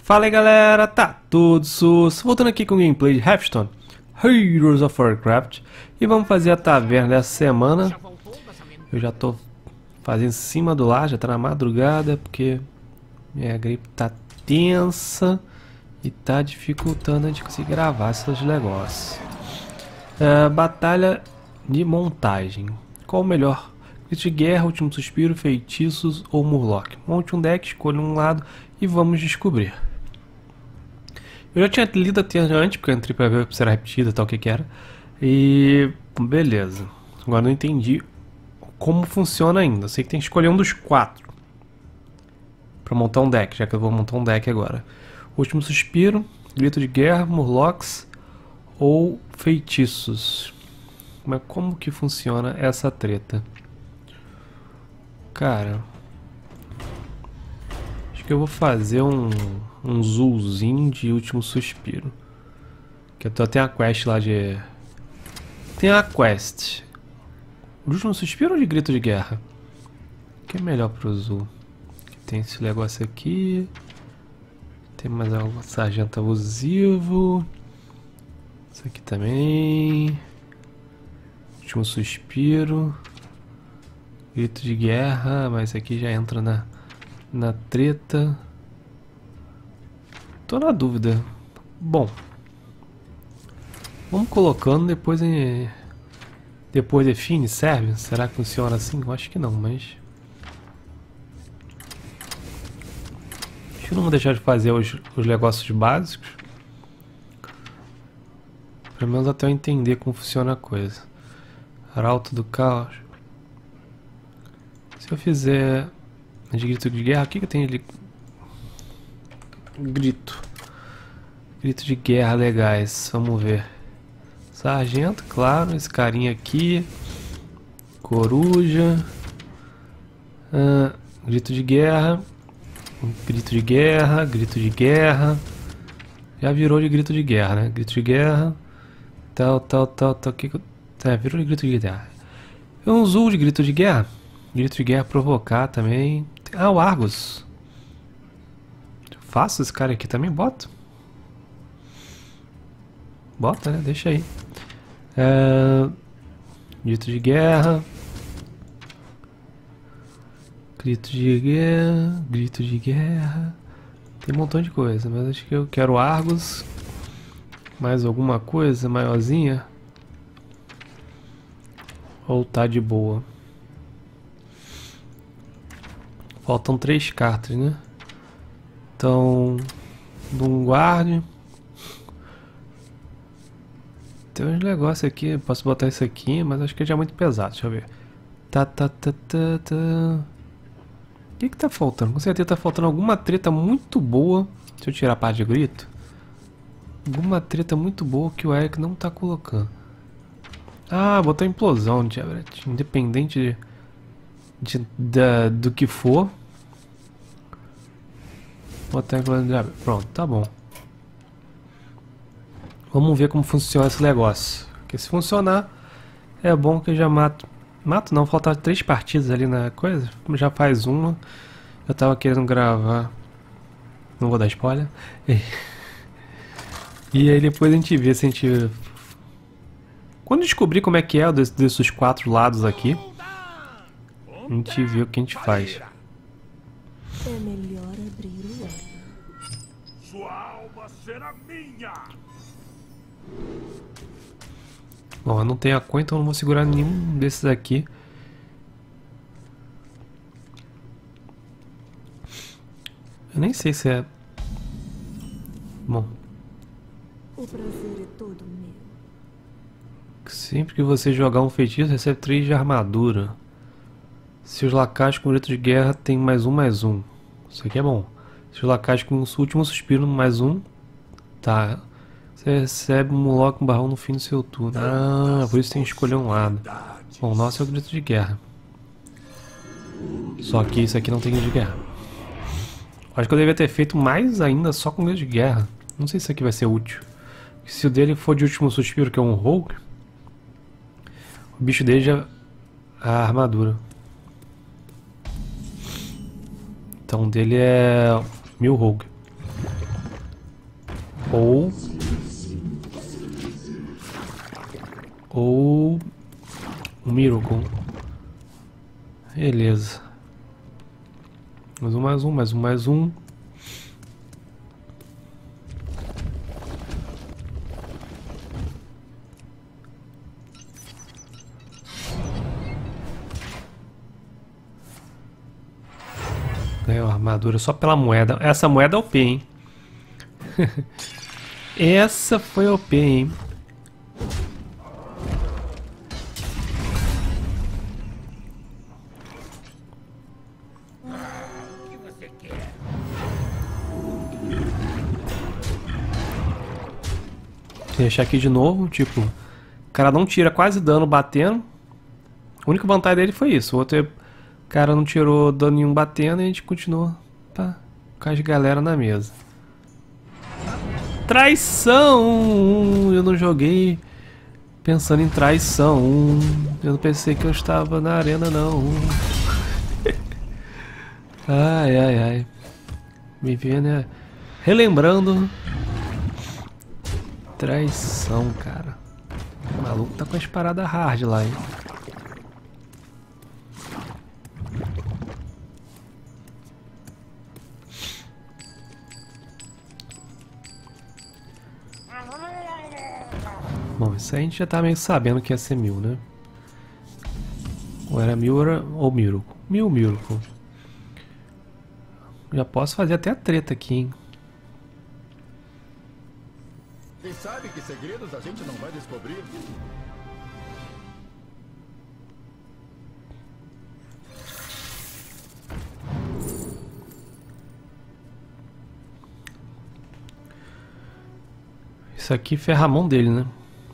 Fala aí galera, tá tudo sus, voltando aqui com o gameplay de Hearthstone, Heroes of Warcraft, e vamos fazer a taverna dessa semana. Eu já tô fazendo em cima do lar, já tá na madrugada, porque minha gripe tá tensa e tá dificultando a gente conseguir gravar esses negócios. Batalha de montagem, qual o melhor? Grito de guerra, último suspiro, feitiços ou murloc? Monte um deck, escolha um lado e vamos descobrir. Eu já tinha lido até antes, porque eu entrei pra ver se era repetida e tal, o que era. E beleza. Agora não entendi como funciona ainda. Eu sei que tem que escolher um dos 4 pra montar um deck, já que eu vou montar um deck agora. Último suspiro, grito de guerra, murlocs ou feitiços. Mas como que funciona essa treta? Cara, acho que eu vou fazer um Zulzinho de último suspiro. Que eu tô até a quest lá de... Tem a quest. Último suspiro ou de grito de guerra? O que é melhor pro Zul? Tem esse negócio aqui. Tem mais algo. Sargento abusivo. Isso aqui também. Último suspiro. Grito de guerra. Mas isso aqui já entra na treta. Tô na dúvida. Bom, vamos colocando, depois define, serve? Será que funciona assim? Eu acho que não, mas acho que não vou deixar de fazer os negócios básicos, pelo menos até eu entender como funciona a coisa. Arauto do caos. Se eu fizer de grito de guerra, o que eu tenho ali? Grito de guerra legais, vamos ver. Sargento, claro, esse carinha aqui. Coruja. Grito de guerra. Grito de guerra, grito de guerra. Já virou de grito de guerra, né? Grito de guerra. Tal. Virou de grito de guerra. Um Zul de grito de guerra. Grito de guerra provocar também. Ah, o Argus. Faço esse cara aqui também, boto. Bota, né? Deixa aí. Grito de guerra. Grito de guerra. Grito de guerra. Tem um montão de coisa, mas acho que eu quero Argus. Mais alguma coisa maiorzinha? Ou tá de boa? Faltam 3 cartas, né? Então, um guarde. Tem uns negócios aqui, posso botar isso aqui, mas acho que já é muito pesado, deixa eu ver. O que tá faltando? Com certeza tá faltando alguma treta muito boa. Deixa eu tirar a parte de grito. Alguma treta muito boa que o Eric não tá colocando. Ah, botou implosão, Diabret. Independente do que for. Botar implosão, Diabret. Pronto, tá bom. Vamos ver como funciona esse negócio. Porque se funcionar, é bom que eu já mato. Mato não, faltam 3 partidas ali na coisa. Já faz uma. Eu tava querendo gravar. Não vou dar spoiler. E aí depois a gente vê se a gente... Quando descobrir como é que é desses 4 lados aqui, a gente vê o que a gente faz. É melhor abrir o olho. Sua alma será minha! Bom, eu não tenho a coin, então eu não vou segurar nenhum desses aqui. Eu nem sei se é... Bom. O prazer é todo meu. Sempre que você jogar um feitiço, recebe 3 de armadura. Se os lacaios com grito de guerra tem +1/+1. Isso aqui é bom. Se os lacaios com o último suspiro +1. Tá. Você recebe um murloc com barrão no fim do seu turno. Ah, por isso tem que escolher um lado. Bom, o nosso é o grito de guerra. Só que isso aqui não tem grito de guerra. Acho que eu devia ter feito mais ainda só com grito de guerra. Não sei se isso aqui vai ser útil. Se o dele for de último suspiro, que é um rogue, o bicho dele já... a armadura. Então o dele é 1000 rogue. Ou um Miracle. Beleza. Mais um. Ganhou armadura só pela moeda. Essa moeda é OP, hein? Essa foi OP, hein? Vou deixar aqui de novo, tipo, o cara não tira quase dano batendo. A única vantagem dele foi isso. O outro cara não tirou dano nenhum batendo e a gente continua, tá, com as galera na mesa. Traição! Eu não joguei pensando em traição. Eu não pensei que eu estava na arena, não. Ai. Me vendo, né? Relembrando. Traição, cara. O maluco tá com as paradas hard lá, hein? Bom, isso aí a gente já tá meio sabendo que ia ser 1000, né? Ou era 1000 ou Miracle. 1000 Miracle. Já posso fazer até a treta aqui, hein? Quem sabe que segredos a gente não vai descobrir? Isso aqui ferra a mão dele, né?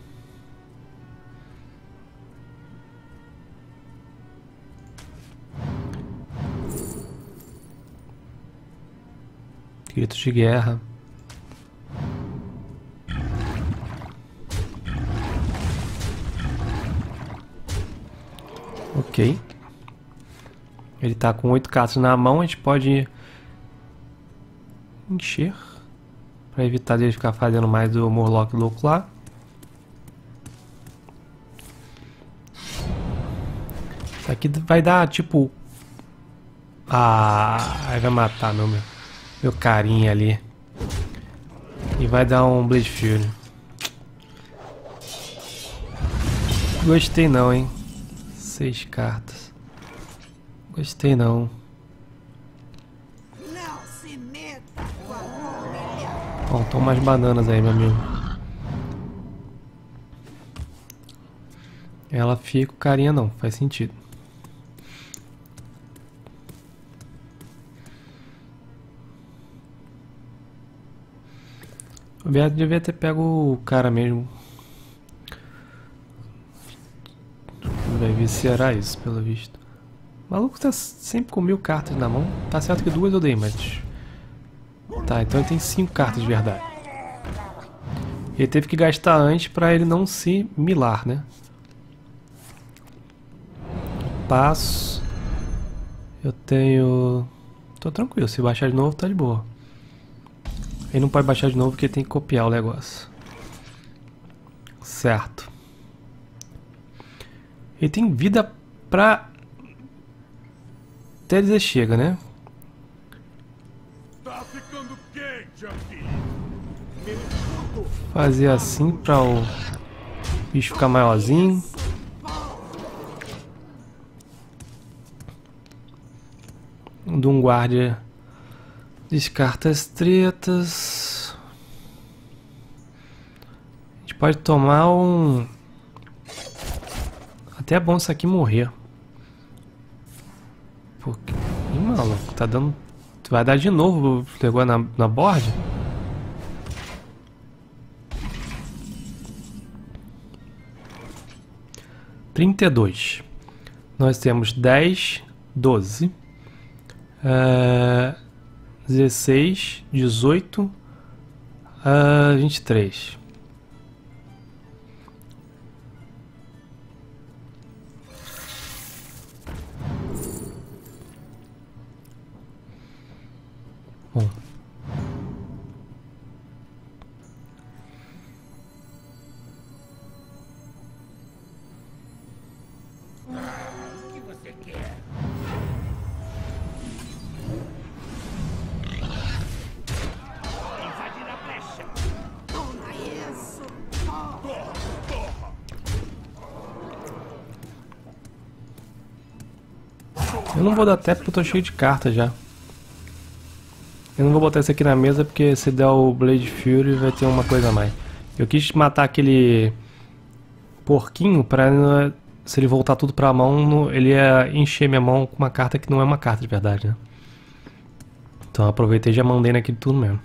Grito de guerra. Ok. Ele tá com 8 cartas na mão, a gente pode encher para evitar dele ficar fazendo mais do Murloc louco lá. Isso aqui vai dar tipo... aí vai matar meu carinha ali. E vai dar um Blade Fury. Gostei não, hein. 6 cartas. Gostei não. Não se meta com a mulher. Bom, toma umas bananas aí, meu amigo. Ela fica com carinha não, faz sentido. O Beto devia ter pego o cara mesmo. Vai viciar isso, pelo visto. O maluco tá sempre com 1000 cartas na mão. Tá certo que 2 eu dei, mas... Tá, então ele tem 5 cartas de verdade. Ele teve que gastar antes pra ele não se milar, né? Passo. Eu tenho... Tô tranquilo, se baixar de novo tá de boa. Ele não pode baixar de novo porque tem que copiar o negócio. Certo. Ele tem vida pra... Até dizer chega, né? Tá ficando quente aqui. Fazer assim pra o bicho ficar maiorzinho. De um guarda descarta as tretas. A gente pode tomar um... Até é bom isso aqui morrer. Porque... Ih, maluco, tá dando... Tu vai dar de novo o negócio na board? $32. Nós temos 10, 12, 16, 18, 23. Bom. Eu não vou dar tap porque eu tô cheio de cartas já. Eu não vou botar isso aqui na mesa porque se der o Blade Fury vai ter uma coisa a mais. Eu quis matar aquele porquinho pra se ele voltar tudo pra mão, ele ia encher minha mão com uma carta que não é uma carta de verdade, né? Então eu aproveitei e já mandei naquele turno mesmo.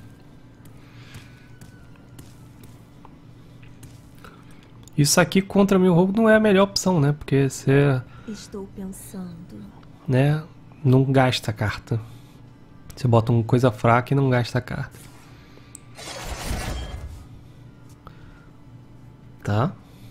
Isso aqui contra meu roubo não é a melhor opção, né? Porque você... Estou pensando. né? Não gasta a carta. Você bota uma coisa fraca e não gasta a carta. Tá?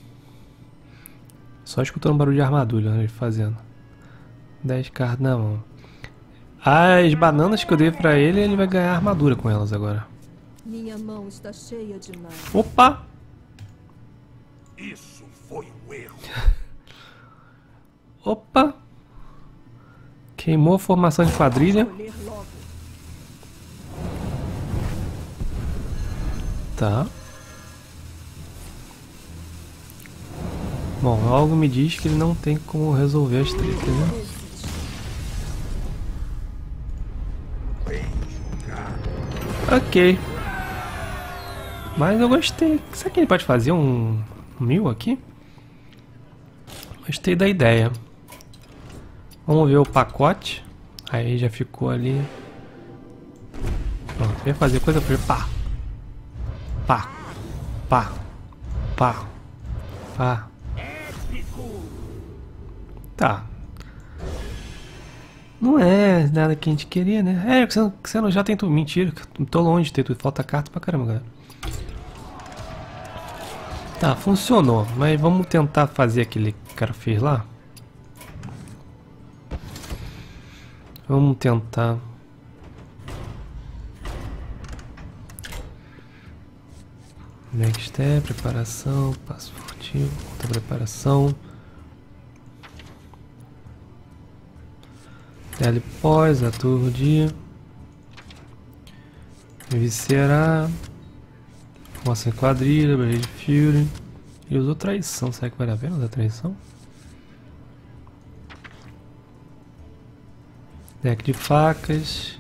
Só escutando barulho de armadura, né, ele fazendo. 10 cartas na mão. As bananas que eu dei pra ele, ele vai ganhar armadura com elas agora. Minha mão está cheia demais. Opa! Isso foi um erro. Opa! Queimou a formação de quadrilha. Escolher logo. Tá. Bom, algo me diz que ele não tem como resolver as tretas, né? Ok. Mas eu gostei. Será que ele pode fazer um 1000 aqui? Gostei da ideia. Vamos ver o pacote. Aí já ficou ali. Pronto, ia fazer coisa pra ele. Pá. Pá. Pá. Pá. Pá. Tá. Não é nada que a gente queria, né? É, você não já tem tudo. Mentira, tô longe de ter tudo. Falta carta pra caramba, galera. Tá, funcionou. Mas vamos tentar fazer aquele que o cara fez lá. Vamos tentar. Backstep, preparação, passo furtivo, outra preparação. Telepós, aturdir. Viscerar. Força em quadrilha, Blade Fury. E usou traição. Será que vale a pena usar traição? Deck de facas.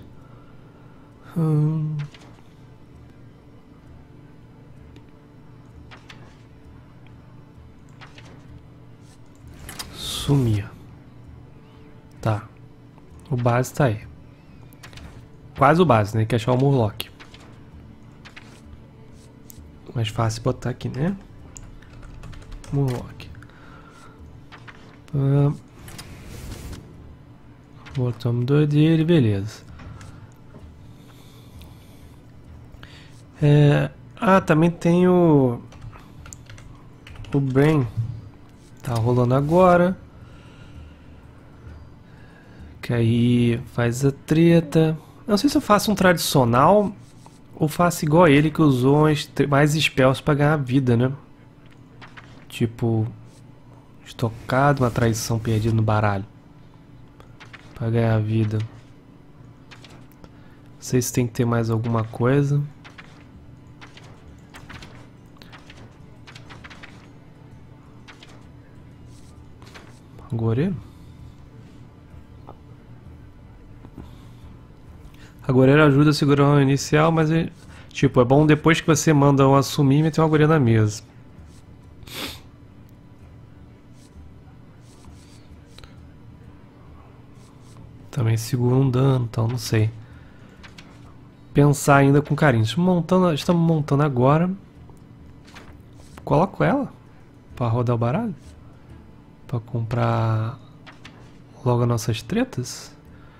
Sumir. Tá. O base tá aí. Quase o base, né? Que é achar o Murloc. Mais fácil botar aqui, né? Murloc. Botamos 2 dele, beleza. Também tem o Brain. Tá rolando agora. Que aí faz a treta. Não sei se eu faço um tradicional ou faço igual a ele que usou mais spells pra ganhar vida, né? Tipo, estocado, uma traição perdida no baralho. Pra ganhar vida. Não sei se tem que ter mais alguma coisa. Agoreiro? Agoreiro ajuda a segurar o inicial, mas tipo, é bom depois que você manda um assumir meter uma agoreiro na mesa. Também segura um dano, então não sei. Pensar ainda com carinho. Estamos montando agora. Coloco ela para rodar o baralho. Para comprar logo as nossas tretas.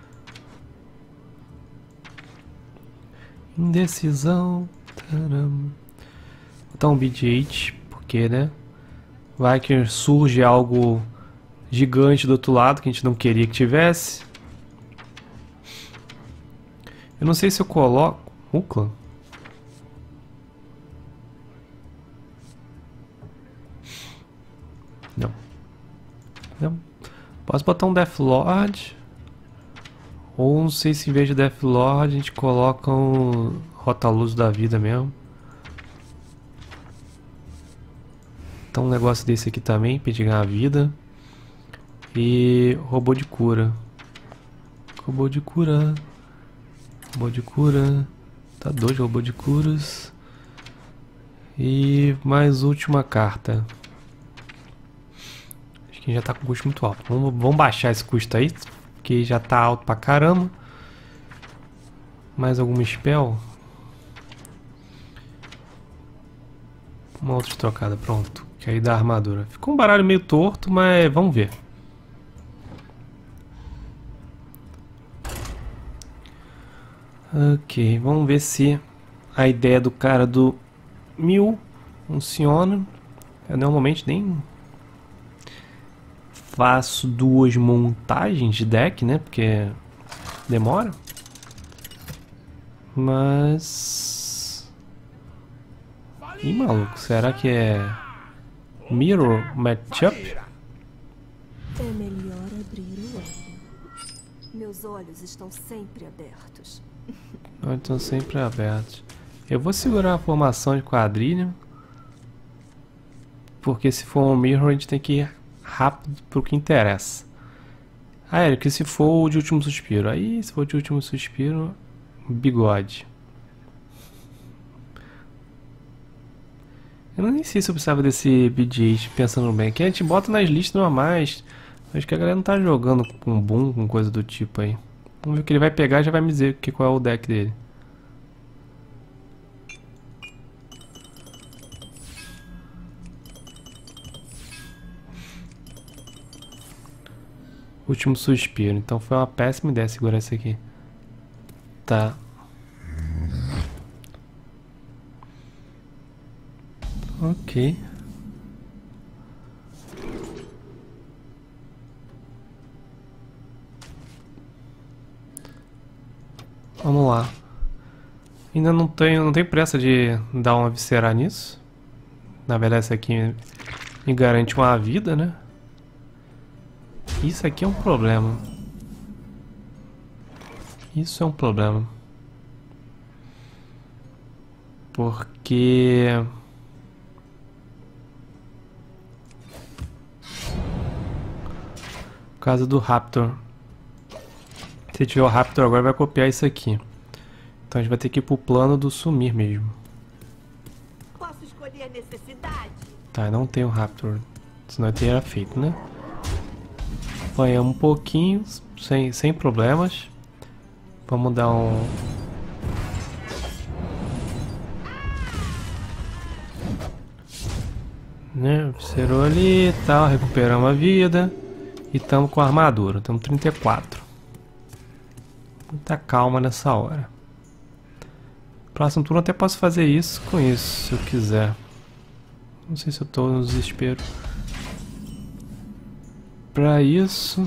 Indecisão. Taram. Vou botar um BD8, porque, né? Vai que surge algo gigante do outro lado que a gente não queria que tivesse. Eu não sei se eu coloco... Ucla? Não. Não. Posso botar um Deathlord. Ou não sei se em vez de Deathlord a gente coloca um Rota-Luz da vida mesmo. Então um negócio desse aqui também, pra gente ganhar vida. E robô de cura. Robô de cura. Robô de cura. Tá 2 robô de curas. E mais última carta. Acho que já tá com custo muito alto. Vamos baixar esse custo aí, que já tá alto pra caramba. Mais alguma spell? Uma outra trocada, pronto. Que aí dá armadura. Ficou um baralho meio torto, mas vamos ver. Ok, vamos ver se a ideia do cara do 1000 funciona. Eu normalmente nem faço 2 montagens de deck, né? Porque demora. Mas... Ih, maluco, será que é Mirror Matchup? É melhor abrir o olho. Meus olhos estão sempre abertos. Estão sempre abertos. Eu vou segurar a formação de quadrilha. Porque se for um Mirror, a gente tem que ir rápido pro que interessa. Ah, é, que se for o de último suspiro. Aí, se for de último suspiro, bigode. Eu nem sei se eu precisava desse BG, pensando bem. Que a gente bota nas listas normais. Acho que a galera não tá jogando com boom, com coisa do tipo aí. Vamos ver o que ele vai pegar e já vai me dizer qual é o deck dele. Último suspiro. Então foi uma péssima ideia segurar isso aqui. Tá. Ok. Vamos lá. Ainda não tenho pressa de dar uma viscerar nisso. Na verdade, isso aqui me garante uma vida, né? Isso aqui é um problema. Isso é um problema. Porque... Por causa do Raptor. Se tiver o Raptor agora, vai copiar isso aqui. Então a gente vai ter que ir pro plano do sumir mesmo. Posso escolher a necessidade? Tá, não tem o Raptor. Senão eu teria feito, né? Apanhamos um pouquinho, sem problemas. Vamos dar um... Né? Observou ali e tal, recuperamos a vida. E estamos com a armadura, estamos 34. Muita calma nessa hora. Próximo turno até posso fazer isso com isso, se eu quiser. Não sei se eu tô no desespero. Pra isso...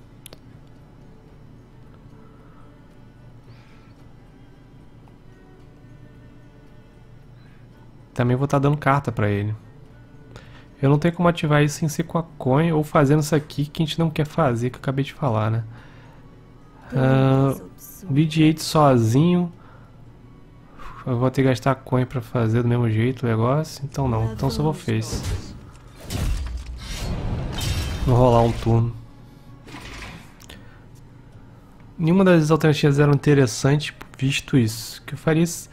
Também vou estar dando carta pra ele. Eu não tenho como ativar isso sem ser com a coin ou fazendo isso aqui que a gente não quer fazer, que eu acabei de falar, né? BG8 sozinho. Eu vou ter que gastar coin pra fazer do mesmo jeito o negócio. Então não, então só vou face. Vou rolar um turno. Nenhuma das alternativas eram interessantes, visto isso. Que eu faria isso.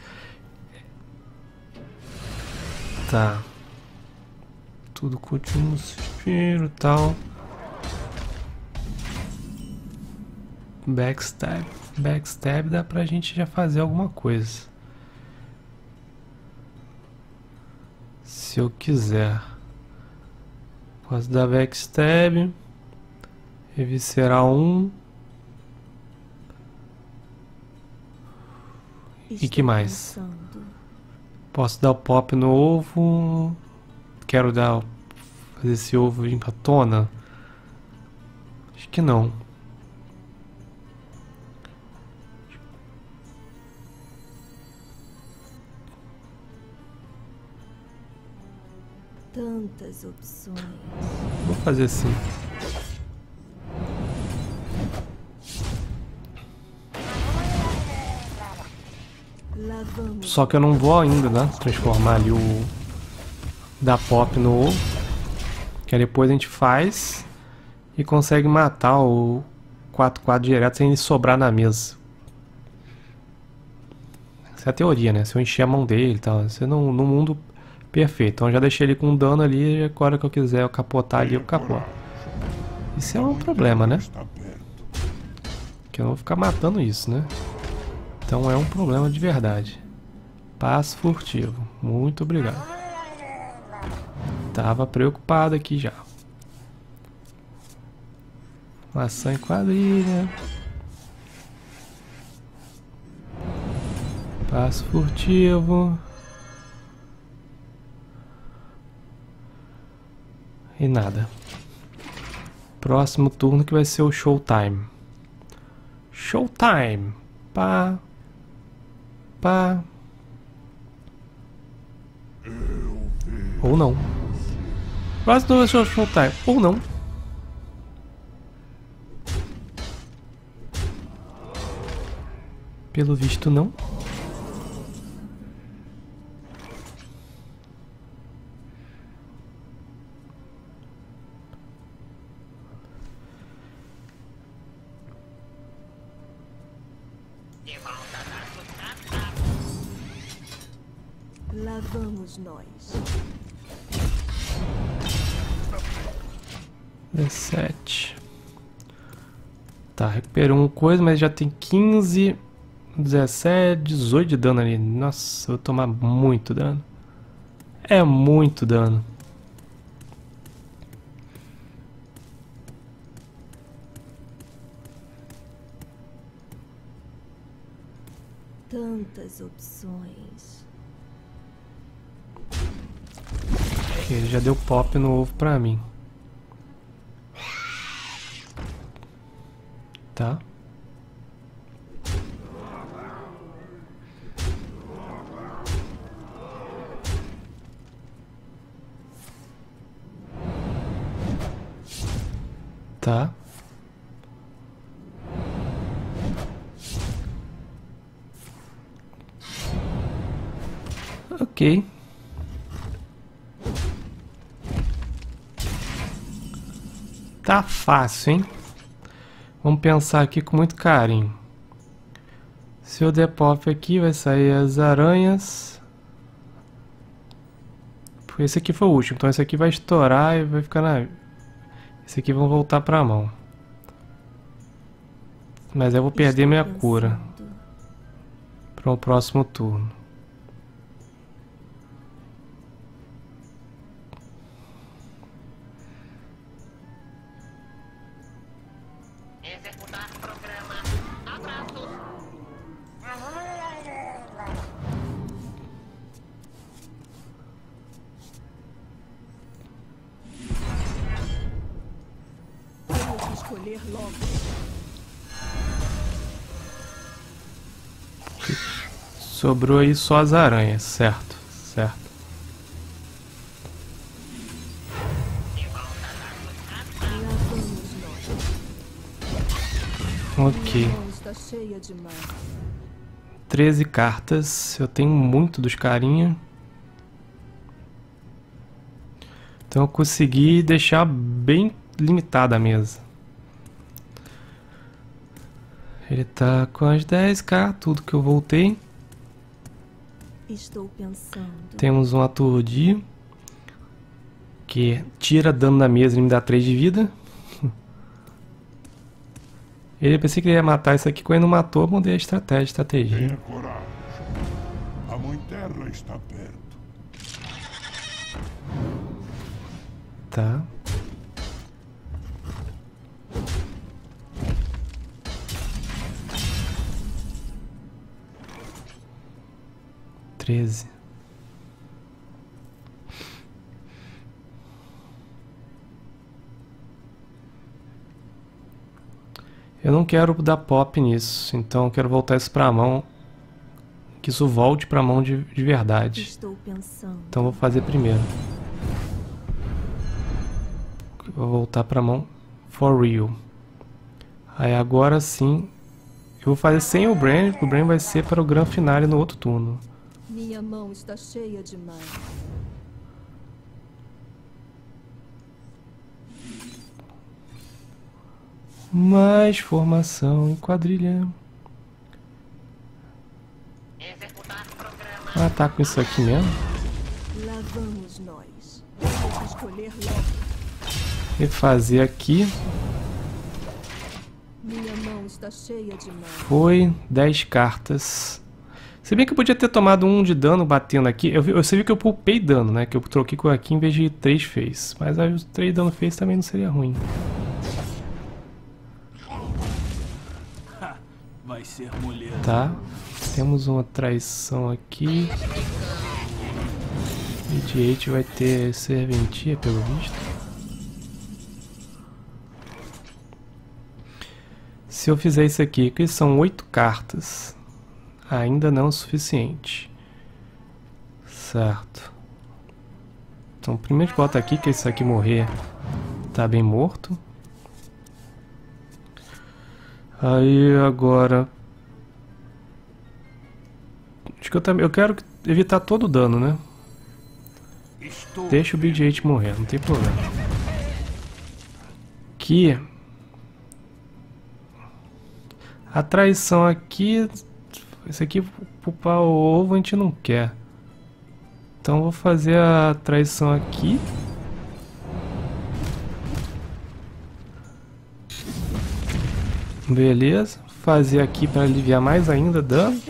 Tá. Tudo com o último suspiro e tal. Backstab. Backstab dá pra gente já fazer alguma coisa. Se eu quiser. Posso dar backstab. Reviscerar um. E que mais? Posso dar o pop no ovo. Quero dar... fazer esse ovo vir pra tona? Acho que não. Tantas opções. Vou fazer assim. Lá vamos. Só que eu não vou ainda, né? Transformar ali o... da pop no ovo. Que aí depois a gente faz. E consegue matar o 4/4 direto sem ele sobrar na mesa. Essa é a teoria, né? Se eu encher a mão dele e tal. Você no mundo perfeito. Então eu já deixei ele com dano ali. E agora que eu quiser eu capotar ali, eu capoto. Isso é um problema, né? Que eu não vou ficar matando isso, né? Então é um problema de verdade. Passo furtivo. Muito obrigado. Tava preocupado aqui já. Maçã em quadrilha. Passo furtivo. E nada. Próximo turno que vai ser o Showtime. Showtime. Pá. Pá. Ou não. Próximo turno vai ser o Showtime. Ou não. Pelo visto, não. Lá vamos nós. 17. Tá, recuperou uma coisa, mas já tem 15, 17, 18 de dano ali. Nossa, eu vou tomar muito dano. É muito dano. Tantas opções. Ele já deu pop no ovo pra mim. Tá. Tá. Ok. Tá fácil, hein? Vamos pensar aqui com muito carinho. Se eu der pop aqui, vai sair as aranhas. Esse aqui foi o último, então esse aqui vai estourar e vai ficar na... Esse aqui vão voltar pra mão. Mas eu vou perder minha cura para o próximo turno. Executar programa. Abraços. Tenho que escolher logo. Sobrou aí só as aranhas, certo, certo. Lá vamos nós. Ok. Minha mão está cheia demais. 13 cartas, eu tenho muito dos carinha. Então eu consegui deixar bem limitada a mesa. Ele tá com as 10k, tudo que eu voltei. Estou pensando. Temos um aturdir, que tira dano da mesa e me dá 3 de vida. Ele pensei que ele ia matar isso aqui, quando ele não matou, eu mudei a estratégia. Tenha coragem. A Mãe Terra está perto. Tá. Eu não quero dar pop nisso, então eu quero voltar isso pra mão. Que isso volte pra mão de verdade. Estou pensando. Então eu vou fazer primeiro. Eu vou voltar pra mão for real. Aí agora sim eu vou fazer sem o Brain, porque o Brain vai ser para o Grand Finale no outro turno. Minha mão está cheia demais. Mais formação em quadrilha. Executar programa. Ah, tá com isso aqui mesmo. Lá vamos nós. Vou escolher logo. E fazer aqui. Minha mão está cheia de mal. Foi 10 cartas. Se bem que eu podia ter tomado 1 de dano batendo aqui. Você viu que eu poupei dano, né? Que eu troquei com aqui em vez de 3 fez. Mas aí os 3 dano fez também não seria ruim. Vai ser mulher. Tá. Temos uma traição aqui. Mediate vai ter serventia, pelo visto. Se eu fizer isso aqui, que são 8 cartas, ainda não é o suficiente. Certo. Então, primeiro bota aqui, que esse aqui morrer tá bem morto. Aí, agora... Acho que eu quero evitar todo o dano, né? Deixa o Big 8 morrer, não tem problema. Aqui... A traição aqui... Esse aqui, pupar o ovo, a gente não quer. Então vou fazer a traição aqui. Beleza. Fazer aqui para aliviar mais ainda dano.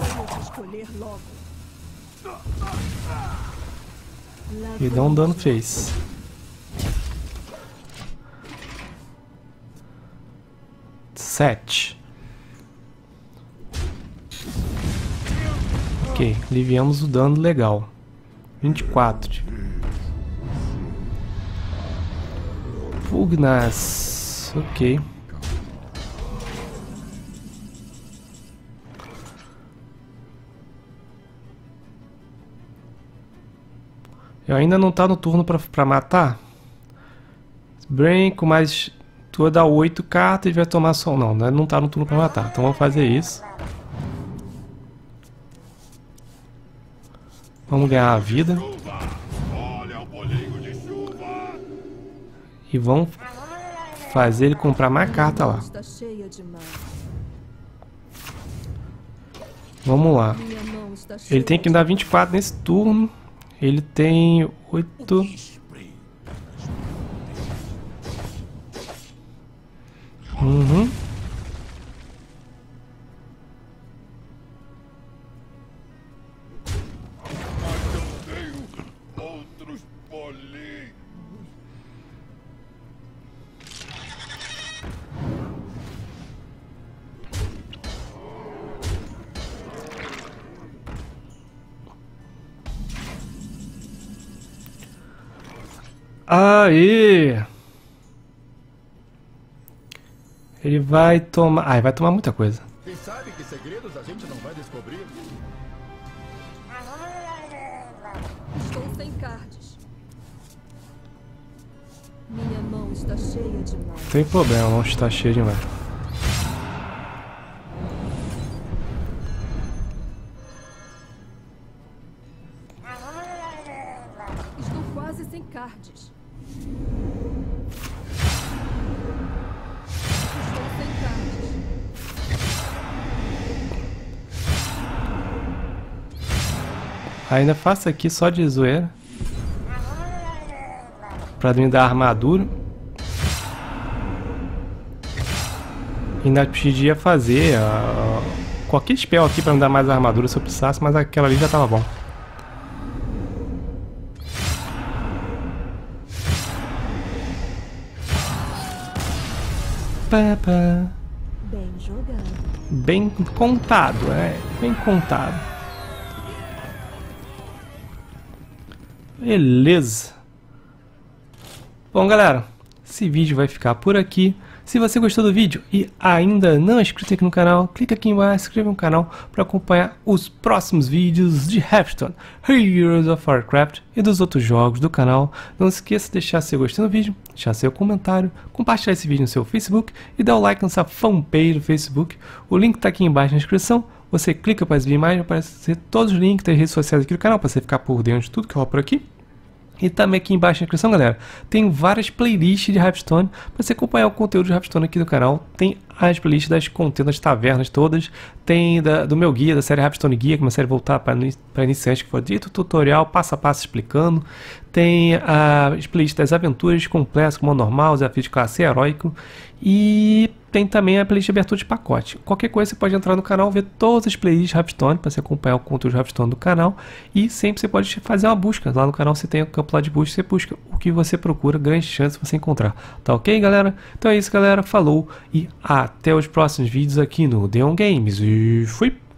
E dá um dano fez. Sete. Ok, aliviamos o dano legal. 24. Pugnas. Ok. Eu ainda não tá no turno pra matar. Brain com mais... Tu vai dar 8 cartas e vai tomar só... Não tá no turno pra matar. Então vamos fazer isso. Vamos ganhar a vida. E vamos fazer ele comprar mais carta lá. Vamos lá. Ele tem que dar 24 nesse turno. Ele tem 8. Uhum. Aí ele vai tomar... Ah, ele vai tomar muita coisa. Quem sabe que segredos a gente não vai descobrir? Estou sem cards. Minha mão está cheia de mal. Não tem problema, a mão está cheia demais. Estou quase sem cards. Estou sem cards. Ainda faço aqui só de zoeira. Pra me dar armadura. Ainda podia fazer qualquer spell aqui pra me dar mais armadura se eu precisasse, mas aquela ali já tava bom. Papa. Bem jogado. Bem contado, bem contado. Beleza. Bom, galera, esse vídeo vai ficar por aqui. Se você gostou do vídeo e ainda não é inscrito aqui no canal, clica aqui embaixo, se inscreva no canal para acompanhar os próximos vídeos de Hearthstone, Heroes of Warcraft e dos outros jogos do canal. Não se esqueça de deixar seu gostei no vídeo, deixar seu comentário, compartilhar esse vídeo no seu Facebook e dar o like nessa fanpage do Facebook. O link está aqui embaixo na descrição. Você clica para exibir mais, vai aparecer todos os links das redes sociais aqui do canal para você ficar por dentro de tudo que rola por aqui. E também aqui embaixo na descrição, galera, tem várias playlists de Hearthstone para você acompanhar o conteúdo de Hearthstone aqui do canal. Tem as playlists das contendas tavernas todas, tem do meu guia, da série Hearthstone Guia, que é uma série voltada para iniciantes, que foi dito tutorial, passo a passo explicando. Tem as playlists das aventuras completas, como o normal, desafio de classe heróico. E tem também a playlist de abertura de pacote. Qualquer coisa você pode entrar no canal, ver todas as playlists de Hearthstone para você acompanhar o conteúdo de Hearthstone do canal. E sempre você pode fazer uma busca. Lá no canal você tem o campo lá de busca, você busca o que você procura, grande chance de você encontrar. Tá ok, galera? Então é isso, galera. Falou e até os próximos vídeos aqui no Deon Games. E fui!